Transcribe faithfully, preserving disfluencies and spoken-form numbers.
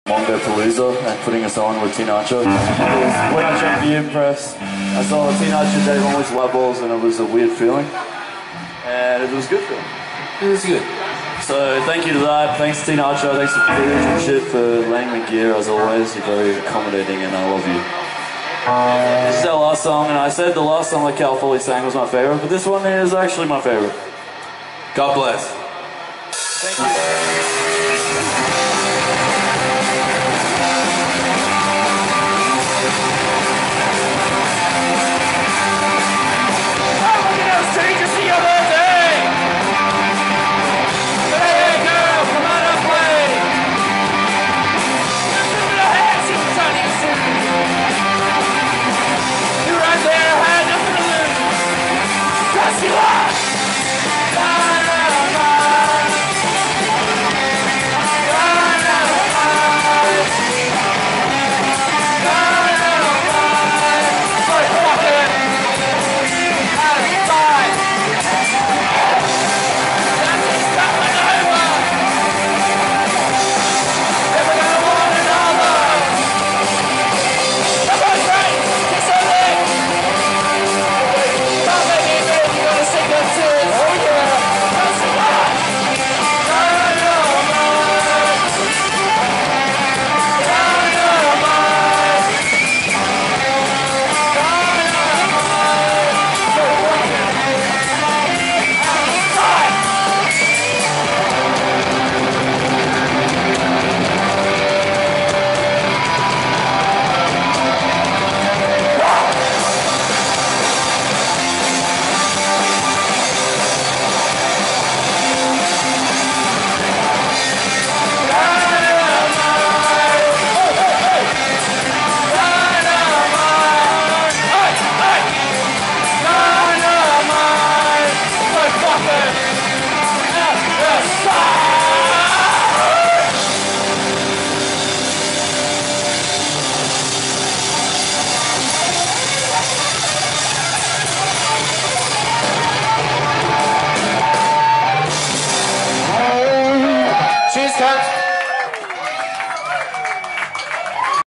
Palooza and putting us on with Tinacho. When I joined the Impress, I saw Tinacho Dave on with light balls and it was a weird feeling. And it was a good feeling. It was good. So thank you to that. Thanks to Tinacho. Thanks to Footage and shit for lending me gear as always. You're very accommodating and I love you. This is our last song, and I said the last song that Cal Foley sang was my favourite, but this one is actually my favourite. God bless. Thank you.